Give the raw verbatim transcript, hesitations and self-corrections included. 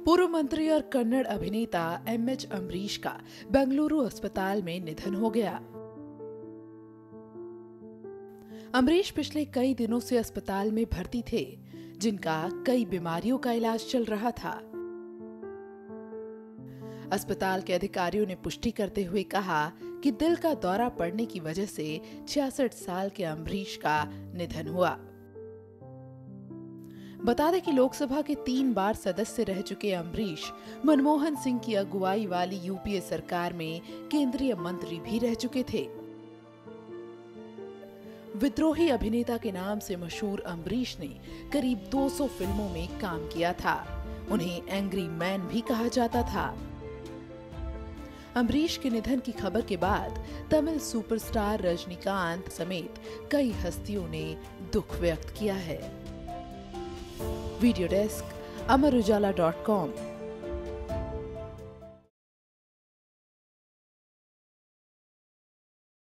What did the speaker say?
पूर्व मंत्री और कन्नड़ अभिनेता एम एच अम्बरीश का बेंगलुरु अस्पताल में निधन हो गया। अम्बरीश पिछले कई दिनों से अस्पताल में भर्ती थे, जिनका कई बीमारियों का इलाज चल रहा था। अस्पताल के अधिकारियों ने पुष्टि करते हुए कहा कि दिल का दौरा पड़ने की वजह से छियासठ साल के अम्बरीश का निधन हुआ। बता दें कि लोकसभा के तीन बार सदस्य रह चुके अम्बरीश मनमोहन सिंह की अगुवाई वाली यूपीए सरकार में केंद्रीय मंत्री भी रह चुके थे। विद्रोही अभिनेता के नाम से मशहूर अम्बरीश ने करीब दो सौ फिल्मों में काम किया था। उन्हें एंग्री मैन भी कहा जाता था। अम्बरीश के निधन की खबर के बाद तमिल सुपरस्टार रजनीकांत समेत कई हस्तियों ने दुख व्यक्त किया है। Video desk Amar Ujala dot com.